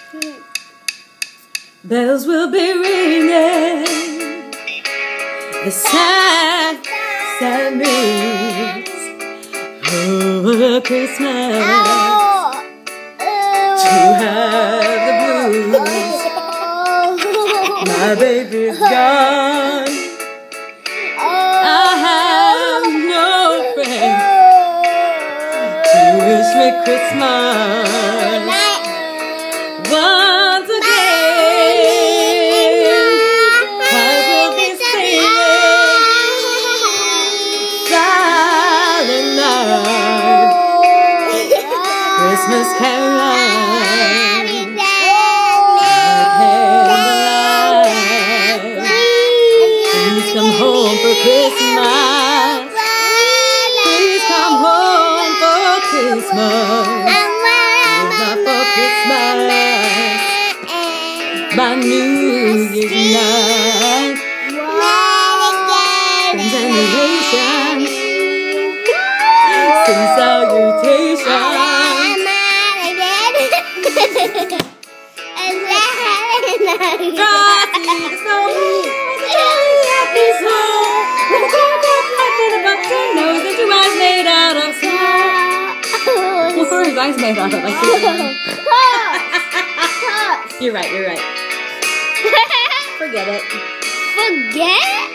Bells will be ringing, the sad, sad news over Christmas, to have the blues. My baby's gone, I have no friend to wish me Christmas once again. I will be singing Silent Night, Christmas caroline, candlelight. Please come home for Christmas. Please come home for Christmas. Not for Christmas. By New Year's night. Friends and relations sing salutations. Frosty the Snowman, happy snow, with a cocoa pipe and a button nose and 2 eyes made out of snow. What are his eyes made out of? You're right, you're right. Forget it. Forget?